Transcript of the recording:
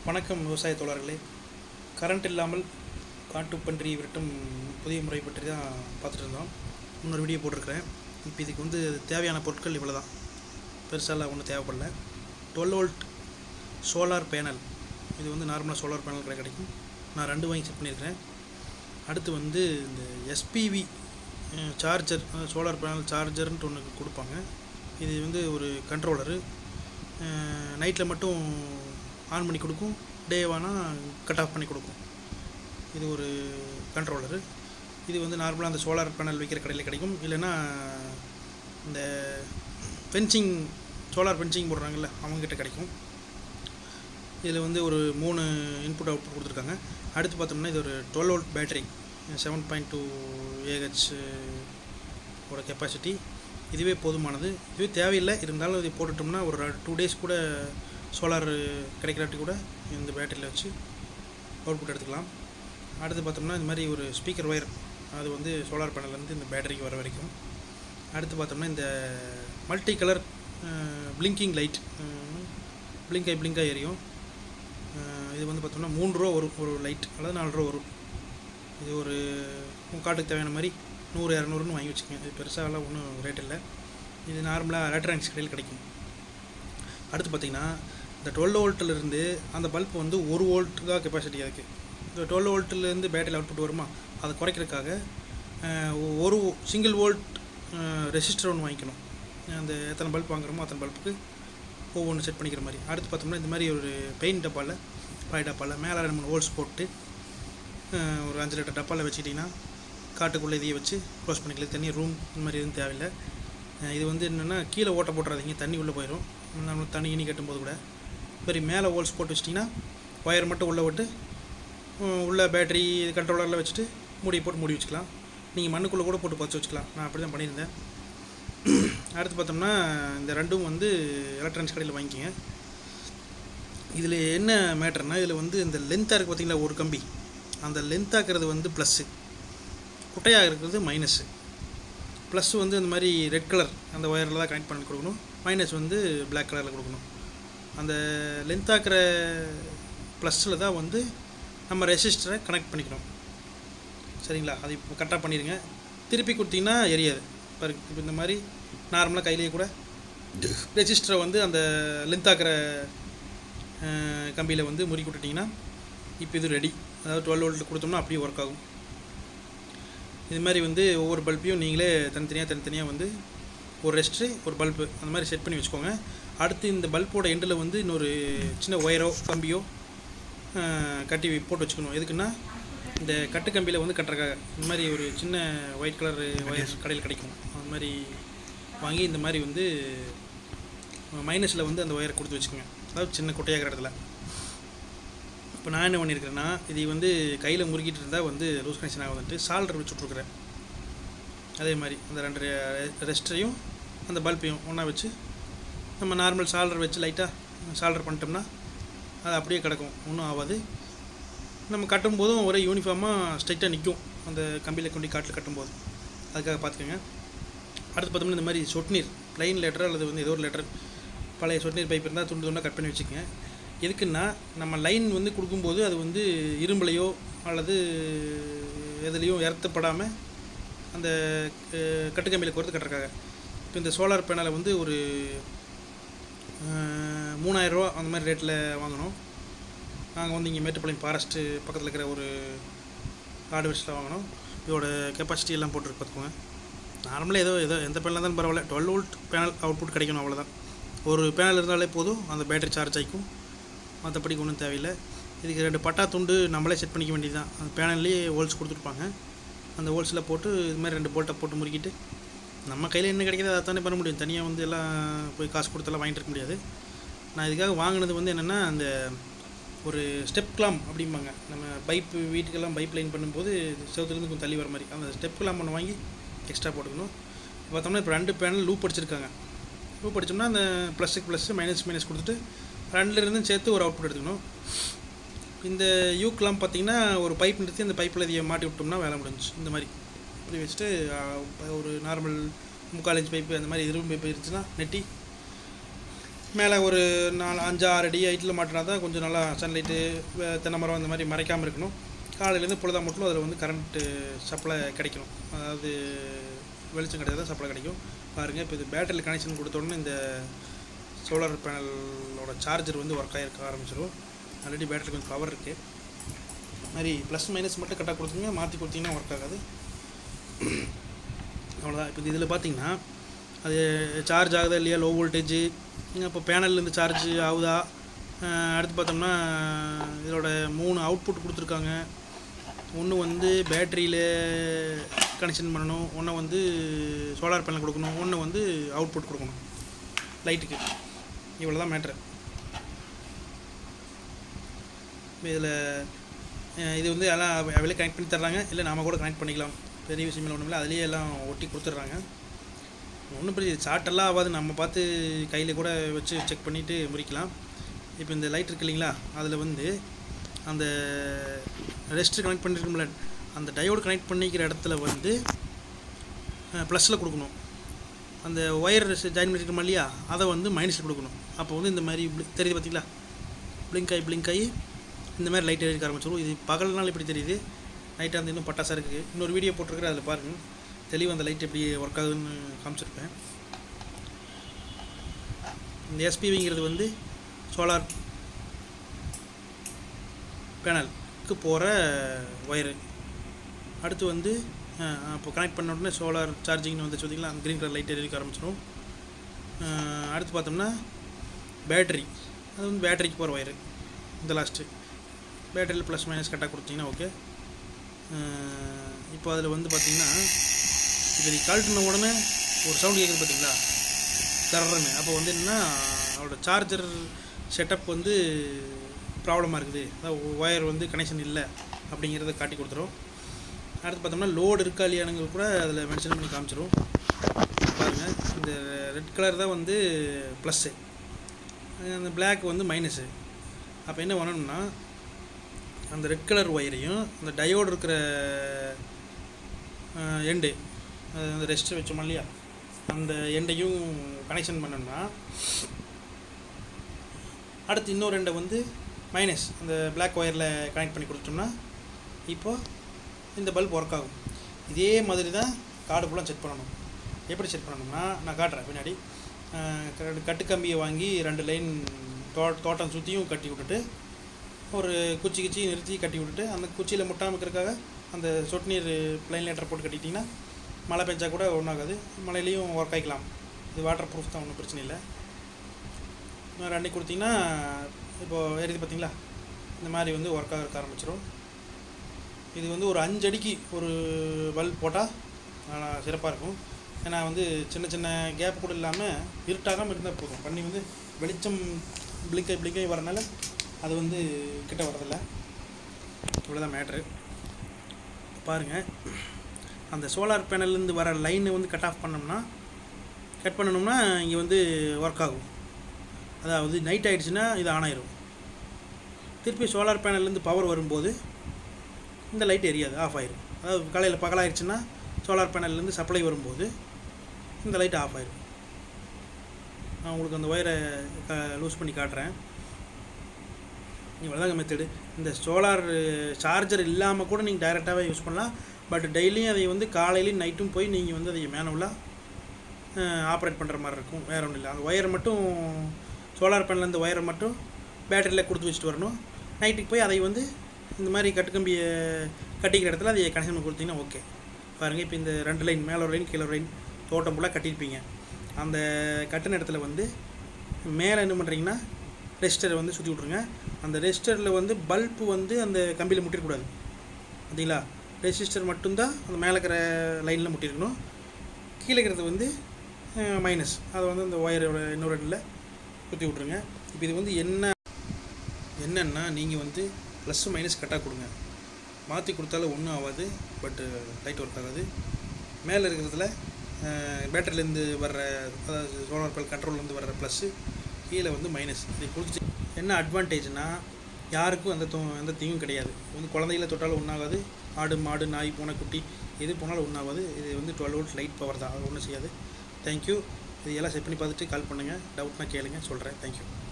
வணக்கம் விவசாய தோழர்களே. கரண்ட் இல்லாமல் காட்டுப்பன்றி விரட்டும் புதிய முறை பற்றி தான் பார்த்துட்டு இருந்தோம். இன்னொரு வீடியோ போட்டிருக்கிறேன். இப்போ இதுக்கு தேவையான பொருட்கள் இவ்வளோ தான், பெருசாலாம் ஒன்றும் தேவைப்படல. 12 வோல்ட் சோலார் பேனல், இது நார்மலாக சோலார் பேனல் கிடைக்கும். நான் 2 வாங்கி செட் பண்ணியிருக்கிறேன். அடுத்து இந்த எஸ்பிவி சார்ஜர், சோலார் பேனல் சார்ஜர்ன்ட்டு ஒன்று கொடுப்பாங்க. இது ஒரு கண்ட்ரோலரு, நைட்டில் மட்டும் ஆன் பண்ணி கொடுக்கும், டேவானா கட் ஆஃப் பண்ணி கொடுக்கும். இது ஒரு கண்ட்ரோலரு. இது நார்மலாக அந்த சோலார் பேனல் வைக்கிற கடையில் கிடைக்கும். இல்லைன்னா இந்த ஃபென்சிங், சோலார் ஃபென்சிங் போடுறாங்கல்ல, அவங்ககிட்ட கிடைக்கும். இதில் ஒரு 3 இன்புட் அவுட்புட் கொடுத்துருக்காங்க. அடுத்து பார்த்தோம்னா இது ஒரு 12 வோல்ட் பேட்டரி, 7.2 AH ஓட கெப்பாசிட்டி. இதுவே போதுமானது. இதுவே தேவையில்லை, இருந்தாலும் இது போட்டுட்டோம்னா ஒரு 2 டேஸ் கூட சோலார் கிடைக்கிறாட்டி கூட இந்த பேட்டரியில் வச்சு அவுட்புட் எடுத்துக்கலாம். அடுத்து பார்த்தோம்னா இந்த மாதிரி ஒரு ஸ்பீக்கர் ஒயர், அது சோலார் பேனல்லேருந்து இந்த பேட்டரிக்கு வர வரைக்கும். அடுத்து பார்த்தோம்னா இந்த மல்டி கலர் பிளிங்கிங் லைட், பிளிங்காக எரியும். இது பார்த்தோம்னா 3 ரூபா வரும் ஒரு லைட், அல்லது 4 ரூபா வரும். இது ஒரு காட்டுக்கு தேவையான மாதிரி 100-200ன்னு வாங்கி வச்சுக்கோங்க. இது பெருசாகலாம் ஒன்றும் ரேட் இல்லை. இது நார்மலாக எலக்ட்ரானிக்ஸ் கடையில் கிடைக்கும். அடுத்து பார்த்திங்கன்னா இந்த 12 வோல்ட்டிலிருந்து அந்த பல்ப் 1 வோல்ட்டு தான் கெப்பாசிட்டி. அதுக்கு இந்த 12 வோல்ட்டிலேருந்து பேட்டரியில் அவுட்புட் வருமா, அதை குறைக்கிறதுக்காக ஒரு சிங்கிள் வோல்ட் ரெசிஸ்டர் ஒன்று வாங்கிக்கணும். அந்த எத்தனை பல்ப் வாங்குறோமோ அத்தனை பல்புக்கு ஒவ்வொன்று செட் பண்ணிக்கிற மாதிரி. அடுத்து பார்த்தோம்னா இந்த மாதிரி ஒரு பெயிண்ட் டப்பாவில், பாய் டப்பாவில் மேலே 2-3 ஹோல்ஸ் போட்டு ஒரு 5 லிட்டர் டப்பாவில் வச்சுக்கிட்டிங்கன்னா காட்டுக்குள்ளே இதையே வச்சு க்ளோஸ் பண்ணிக்கலாம். தண்ணி ரூம் இந்த மாதிரி எதுவும் தேவையில்லை. இது என்னென்னா கீழே ஓட்ட போட்டுறாதீங்க, தண்ணி உள்ளே போயிடும். நம்ம தண்ணி இனி கட்டும்போது கூட சரி மேலே ஹோல்ஸ் போட்டு வச்சிட்டிங்கன்னா ஒயர் மட்டும் உள்ளே விட்டு உள்ளே பேட்டரி கண்ட்ரோலரில் வச்சுட்டு மூடி வச்சுக்கலாம். நீங்கள் மண்ணுக்குள்ளே கூட போட்டு பச்சு வச்சுக்கலாம். நான் அப்படி தான் பண்ணியிருந்தேன். அடுத்து பார்த்தோம்னா இந்த ரெண்டும் எலக்ட்ரானிக்ஸ் கடையில் வாங்கிக்கிங்க. இதில் என்ன மேட்டர்னால், இதில் இந்த லென்த்தாக இருக்குது பார்த்திங்களா, ஒரு கம்பி, அந்த லென்த்தாக்குறது ப்ளஸ்ஸு, குட்டையாக இருக்கிறது மைனஸு. ப்ளஸ் இந்த மாதிரி ரெட் கலர் அந்த ஒயரில் தான் கனெக்ட் பண்ணி கொடுக்கணும். மைனஸ் பிளாக் கலரில் கொடுக்கணும். அந்த லென்த்தாக்குற ப்ளஸ்ஸில் தான் நம்ம ரெசிஸ்டரை கனெக்ட் பண்ணிக்கணும். சரிங்களா? அது இப்போ கரெக்டாக பண்ணிடுங்க. திருப்பி கொடுத்தீங்கன்னா எரியாது. பாருங்க, இப்போ இந்த மாதிரி நார்மலாக கையிலேயே கூட ரெசிஸ்டரை அந்த லென்த்தாக்குற கம்பியில் முறுக்கி விட்டுட்டிங்கன்னா இப்போ இது ரெடி. அதாவது 12 வோல்ட் கொடுத்தோம்னா அப்படியே ஒர்க் ஆகும். இது மாதிரி ஒவ்வொரு பல்பையும் நீங்களே தனித்தனியாக ஒரு ரெஸ்ட்ரு, ஒரு பல்பு அந்த மாதிரி செட் பண்ணி வச்சுக்கோங்க. அடுத்து இந்த பல்போட எண்டில் இன்னொரு சின்ன ஒயரோ கம்பியோ கட்டி போட்டு வச்சுக்கணும். எதுக்குன்னா இந்த கட்டு கம்பியில் கட்டுறக்காக இந்த மாதிரி ஒரு சின்ன ஒயிட் கலர் ஒயர் கடையில் கிடைக்கும். அந்த மாதிரி வாங்கி இந்த மாதிரி மைனஸில் அந்த ஒயரை கொடுத்து வச்சுக்கோங்க. அதாவது சின்ன குட்டையாகிற இடத்துல. இப்போ நான் என்ன பண்ணியிருக்கிறேன்னா, இது கையில் முறுக்கிட்டு இருந்தால் லூஸ் கனெக்ஷன் ஆகுதுன்ட்டு சால்டர் வச்சு விட்ருக்குறேன். அதே மாதிரி அந்த 2 ரெஸ்டரையும் அந்த பல்பையும் ஒன்றா வச்சு நம்ம நார்மல் சால்டர் வச்சு லைட்டாக சால்டர் பண்ணிட்டோம்னா அது அப்படியே கிடக்கும், ஒன்றும் ஆகாது. நம்ம கட்டும்போதும் ஒரே யூனிஃபார்மாக ஸ்ட்ரைட்டாக நிற்கும் அந்த கம்பியில் கொண்டு காட்டில் கட்டும்போது. அதுக்காக பார்த்துக்கோங்க. அடுத்து பார்த்தோம்னா இந்த மாதிரி சொட்டுநீர், ப்ளைன் லெட்டர் அல்லது ஏதோ ஒரு லெட்டர், பழைய சொட்டுநீர் பைப் இருந்தால் துண்டாக கட் பண்ணி வச்சுக்கோங்க. எதுக்குன்னா நம்ம லைன் கொடுக்கும்போது அது இரும்புலையோ அல்லது எதுலேயும் இறத்தப்படாமல் அந்த கட்டுக்கம்பியில் கோர்த்து கட்டுறக்காக. இப்போ இந்த சோலார் பேனலை ஒரு 3000 ரூபா அந்த மாதிரி ரேட்டில் வாங்கினோம். நாங்கள் இங்கே மேட்டுப்பாளையம் ஃபாரஸ்ட்டு பக்கத்தில் இருக்கிற ஒரு ஹார்ட்வேர்ஸில் வாங்கினோம். இதோட கெப்பாசிட்டி எல்லாம் போட்டு பார்த்துக்கோங்க. நார்மலாக ஏதோ எந்த பேனலாக இருந்தாலும் பரவாயில்ல, 12 வோல்ட் பேனல் அவுட்புட் கிடைக்கணும், அவ்வளோதான். ஒரு பேனல் இருந்தாலே போதும், அந்த பேட்டரி சார்ஜ் ஆகிக்கும். மற்றபடி ஒன்றும் தேவையில்லை. இதுக்கு 2 பட்டா துண்டு நம்மளே செட் பண்ணிக்க வேண்டியது தான். அந்த பேனல்லேயே ஹோல்ஸ் கொடுத்துருப்பாங்க. அந்த ஹோல்ஸில் போட்டு இது மாதிரி 2 போல்ட்டை போட்டு முறுக்கிட்டு நம்ம கையில் என்ன கிடைக்கிது அதை தானே பண்ண முடியும். தனியாக எல்லாம் போய் காசு கொடுத்தெல்லாம் வாங்கிட்டு இருக்க முடியாது. நான் இதுக்காக வாங்கினது என்னென்னா, அந்த ஒரு ஸ்டெப் கிளாம் அப்படிம்பாங்க. நம்ம பைப்பு வீட்டுக்கெல்லாம் பைப் லைன் பண்ணும்போது செவத்துலேருந்து கொஞ்சம் தள்ளி வர மாதிரி அந்த ஸ்டெப் கிளாம் ஒன்று வாங்கி எக்ஸ்ட்ரா போட்டுக்கணும். பார்த்தோம்னா இப்போ 2 பேனல் லூப் அடிச்சிருக்காங்க. லூப் அடித்தோம்னா அந்த +க்கு +, மைனஸ் கொடுத்துட்டு 2லேருந்து சேர்த்து ஒரு அவுட்புட் எடுத்துக்கணும். இந்த யூக்கெலாம் பார்த்திங்கன்னா ஒரு பைப் நிறுத்தி அந்த பைப்பில் இதை மாட்டி விட்டோம்னா வேலை முடிஞ்சு. இந்த மாதிரி இப்படி வச்சுட்டு ஒரு நார்மல் 3/4 இன்ச் பைப்பு அந்த மாதிரி இரும்பு பைப்பு இருந்துச்சுன்னா நெட்டி மேலே ஒரு 4-5-6 அடி ஹைட்டில் மாட்டினா தான் கொஞ்சம் நல்லா சன்லைட்டு தென்னை மரம் இந்த மாதிரி மறைக்காமல் இருக்கணும். காலையிலேருந்து பொழுதா மட்டும் அதில் வந்து கரண்ட்டு சப்ளை கிடைக்கணும். அதாவது வெளிச்சம் கிடையாது, சப்ளை கிடைக்கும். பாருங்கள், இப்போ இது பேட்டரியில் கனெக்ஷன் கொடுத்தோடனே இந்த சோலார் பேனலோட சார்ஜர் வந்து ஒர்க் ஆகிருக்க ஆரம்பிச்சிடும். ஆல்ரெடி பேட்டரிக்கு கொஞ்சம் பவர் இருக்குது. மாதிரி ப்ளஸ் மைனஸ் மட்டும் கரெக்டாக கொடுத்தீங்க, மாற்றி கொடுத்தீங்கன்னா ஒர்க் ஆகாது. அவ்வளோதான். இப்போ இதில் பார்த்தீங்கன்னா அது சார்ஜ் ஆகுதா இல்லையா, லோ வோல்டேஜு, இப்போ பேனல்லேருந்து சார்ஜ் ஆகுதா. அடுத்து பார்த்தோம்னா இதோட 3 அவுட்புட் கொடுத்துருக்காங்க. ஒன்று வந்து பேட்டரியில் கனெக்ஷன் பண்ணணும், ஒன்று வந்து சோலார் பேனல் கொடுக்கணும், ஒன்று வந்து அவுட்புட் கொடுக்கணும் லைட்டுக்கு. இவ்வளோ தான் மேட்ரு. இதில் இது வந்து எல்லாம் அவளே கனெக்ட் பண்ணி தர்றாங்க, இல்லை நாம் கூட கனெக்ட் பண்ணிக்கலாம். பெரிய விஷயமில்லை, ஒன்றும் இல்லை. அதுலேயே எல்லாம் ஒட்டி கொடுத்துட்றாங்க. ஒன்றும் பெரிய ஷார்ட்டெல்லாம் ஆகாது, நம்ம பார்த்து கையில் கூட வச்சு செக் பண்ணிவிட்டு முறிக்கலாம். இப்போ இந்த லைட் இருக்கு இல்லைங்களா, அதில் வந்து அந்த ரெஸ்ட்ரு கனெக்ட் பண்ணியிருக்கோம்ல, அந்த டயோடு கனெக்ட் பண்ணிக்கிற இடத்துல வந்து ப்ளஸில் கொடுக்கணும். அந்த ஒயர் ஜாயின் பண்ணியிருக்கோம் இல்லையா, அதை வந்து மைனஸில் கொடுக்கணும். அப்போ வந்து இந்த மாதிரி தெரியுது பார்த்தீங்களா, பிளிங்க் ஆகி இந்த மாதிரி லைட் எரிக்க ஆரம்பிச்சிடும். இது பகல்னால இப்படி தெரியுது, நைட்டாக வந்து இன்னும் பட்டாசாக இருக்குது. இன்னொரு வீடியோ போட்டிருக்கிறேன், அதில் பாருங்கள் தெளிவாக அந்த லைட் எப்படி ஒர்க் ஆகுதுன்னு காமிச்சிருப்பேன். இந்த எஸ்பிவிங்கிறது வந்து சோலார் பேனலுக்கு போகிற ஒயரு. அடுத்து வந்து இப்போ கனெக்ட் பண்ண உடனே சோலார் சார்ஜிங்னு வந்து பார்த்தீங்களா, அந்த க்ரீன் கலர் லைட் எரிக்க ஆரம்பிச்சிடும். அடுத்து பார்த்தோம்னா பேட்டரி, அது வந்து பேட்டரிக்கு போகிற ஒயரு. இந்த லாஸ்ட்டு பேட்டரியில் ப்ளஸ் மைனஸ் கரெக்டாக கொடுத்தீங்கன்னா ஓகே. இப்போ அதில் வந்து பார்த்திங்கன்னா இப்போ இது கழட்டின உடனே ஒரு சவுண்டு கேட்குது பார்த்தீங்களா, கர்றன்னு. அப்போ வந்து என்னென்னா அதோட சார்ஜர் செட்டப் வந்து ப்ராப்ளமாக இருக்குது, அதாவது ஒயர் வந்து கனெக்ஷன் இல்லை அப்படிங்கிறத காட்டி கொடுத்துரும். அடுத்து பார்த்தோம்னா லோடு இருக்கா இல்லையானுங்க கூட அதில் மென்ஷன் பண்ணி காமிச்சிடும். பாருங்கள், இந்த ரெட் கலர் தான் வந்து ப்ளஸ்ஸு, அந்த பிளாக் வந்து மைனஸு. அப்போ என்ன பண்ணணும்னா அந்த ரெட் கலர் ஒயரையும் அந்த டயோடு இருக்கிற எண்டு, அந்த ரெஸ்ட்டு வச்சோம் இல்லையா, அந்த எண்டையும் கனெக்ஷன் பண்ணோம்னா அடுத்து இன்னொரு எண்டை வந்து மைனஸ் அந்த பிளாக் ஒயரில் கனெக்ட் பண்ணி கொடுத்தோம்னா இப்போது இந்த பல்ப் ஒர்க் ஆகும். இதே மாதிரி தான் கார்டு ஃபுல்லாக செக் பண்ணணும். எப்படி செக் பண்ணணும்னா நான் காட்டுறேன் பின்னாடி. கட்டுக்கம்பியை வாங்கி 2 லைன் தோட்டம் சுற்றியும் கட்டி விட்டுட்டு, ஒரு குச்சி நிறுத்தி கட்டி விட்டுட்டு, அந்த குச்சியில் முட்டாமல் இருக்கிறதுக்காக அந்த சொட்டு நீர் ப்ளைன் லேட்டர் போட்டு கட்டிட்டிங்கன்னா மழை பெஞ்சா கூட ஒன்றாகாது, மழையிலையும் ஒர்க் ஆகிக்கலாம். இது வாட்டர் ப்ரூஃப் தான், ஒன்றும் பிரச்சனை இல்லை. இன்னொரு அன்னைக்கு கொடுத்திங்கன்னா இப்போது எரியுது பார்த்திங்களா, இந்த மாதிரி வந்து ஒர்க் ஆக ஆரம்பிச்சிடும். இது வந்து ஒரு 5 அடிக்கு ஒரு பல்ப் போட்டால் சிறப்பாக இருக்கும். ஏன்னா வந்து சின்ன கேப் கூட இல்லாமல் இருட்டாகாமல் இருந்தால் போதும். பண்ணி வந்து வெளிச்சம் பிளிங்காகி வரனால அது வந்து கிட்ட வரதில்லை. இவ்வளோதான் மேட்ரு. பாருங்கள், அந்த சோலார் பேனல்லேருந்து வர லைனை வந்து கட் பண்ணணும்னா இங்கே வந்து ஒர்க் ஆகும். அதாவது நைட் ஆகிடுச்சுன்னா இது ஆன் ஆயிரும். திருப்பி சோலார் பேனல்லேருந்து பவர் வரும்போது இந்த லைட் எரியாது, ஆஃப் ஆயிரும். அதாவது காலையில் பகலாகிடுச்சுன்னா சோலார் பேனல்லேருந்து சப்ளை வரும்போது இந்த லைட் ஆஃப் ஆயிரும். நான் உங்களுக்கு அந்த ஒயரை லூஸ் பண்ணி காட்டுறேன். இவ்வளோதாங்க மெத்தடு. இந்த சோலார் சார்ஜர் இல்லாமல் கூட நீங்கள் டைரெக்டாகவே யூஸ் பண்ணலாம். பட் டெய்லியும் அதை வந்து காலையிலையும் நைட்டும் போய் நீங்கள் வந்து அதை மேனுவலாக ஆப்ரேட் பண்ணுற மாதிரி இருக்கும். வேறு ஒன்றும் இல்லை. அந்த ஒயரை மட்டும் சோலார் பேனலேருந்து ஒயரை மட்டும் பேட்டரியில் கொடுத்து வச்சுட்டு வரணும். நைட்டுக்கு போய் அதை வந்து இந்த மாதிரி கட்டுக்கம்பியை கட்டிக்கிற இடத்துல அதை கனெக்ஷன் பண்ணி கொடுத்தீங்கன்னா ஓகே. பாருங்கள், இப்போ இந்த 2 லைன், மேலே ஒரு லைன் கீழே ஒரு லைன் தோட்டம் ஃபுல்லாக கட்டியிருப்பீங்க. அந்த கட்டின இடத்துல வந்து மேலே என்ன பண்ணுறீங்கன்னா ரெஜிஸ்டரை வந்து சுற்றி விட்ருங்க. அந்த ரெஜிஸ்டரில் வந்து பல்ப்பு வந்து அந்த கம்பியில் முட்டிடக்கூடாது. பார்த்தீங்களா, ரெஜிஸ்டர் மட்டும்தான் அந்த மேலே இருக்கிற லைனில் முட்டிருக்கணும். கீழே இருக்கிறது வந்து மைனஸ், அதை வந்து அந்த ஒயரோட இன்னொரு இடத்துல குத்தி விட்ருங்க. இப்போ இது வந்து என்னென்னா நீங்கள் வந்து ப்ளஸ் மைனஸ் கட்டாக கொடுங்க. மாற்றி கொடுத்தாலும் ஒன்றும் ஆகாது, பட்டு லைட் ஒர்க் ஆகாது. மேலே இருக்கிறதுல பேட்டரிலேருந்து வர்ற, அதாவது சோலார் பேனல் கண்ட்ரோல்லேருந்து வர்ற ப்ளஸ்ஸு, கீழே வந்து மைனஸ். இதை கொடுத்து என்ன அட்வான்டேஜ்னால் யாருக்கும் எந்த தீங்கும் கிடையாது. வந்து குழந்தைகளை தொட்டாலும் ஒன்றாகாது, ஆடு மாடு நாய் பூனை குட்டி எது போனாலும் ஒன்றாகாது. இது வந்து 12 வோல்ட் லைட் பவர் தான், அது ஒன்றும் செய்யாது. தேங்க்யூ. இது எல்லாம் செட் பண்ணி பார்த்துட்டு கால் பண்ணுங்கள். டவுட்னா கேளுங்க, சொல்கிறேன். தேங்க்யூ.